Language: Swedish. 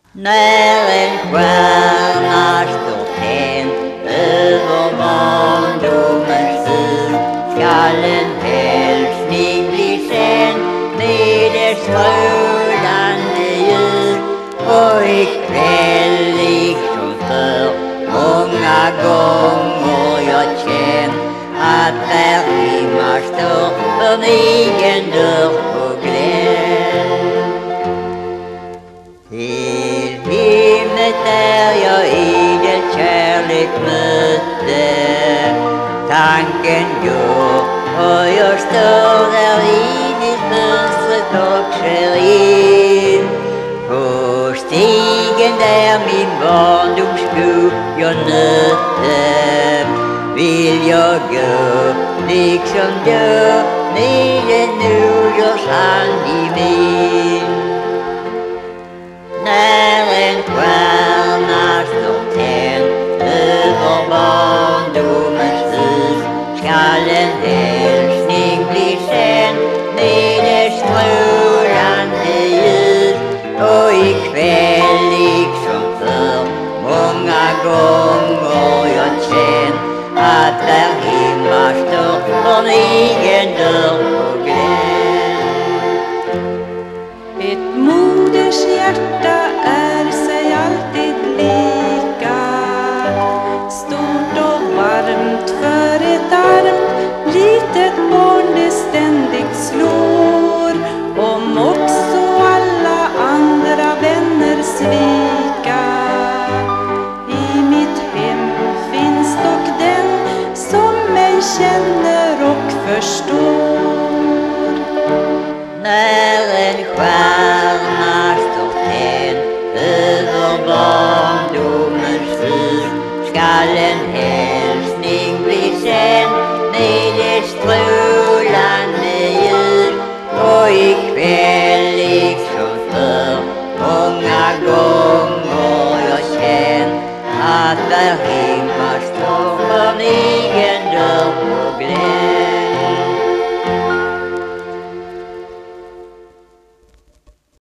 När en stjärna står tänd över barndomens jul skall en hälsning bli sänd med dess strålande ljus. Och ikväll liksom för många gånger jag känt att där hemma står för mig en dörr på Glänt. Till himmet där jag idel kärlek mötte, tanken går och jag står där in i fönstret och ser in. På stigen där min barndomssko jag nötte vill jag gå liksom då med en moders hand i min. När en stjärna står tänd över barndomens hus skall en hälsning bli sänd med dess strålande ljus. Och ikväll liksom för många gånger jag känt att där hemma står för mig en dörr på Glänt. Ett moders hjärta är sig alltid lika, stort och varmt för ett armt litet barn det ständigt slår. Om också alla andra vänner svika, i mitt hem finns dock den som mig känner och förstår. När en stjärna står tänd över barndomens hus skall en hälsning bli sänd med dess strålande ljus. Och ikväll liksom för många gånger jag känt att där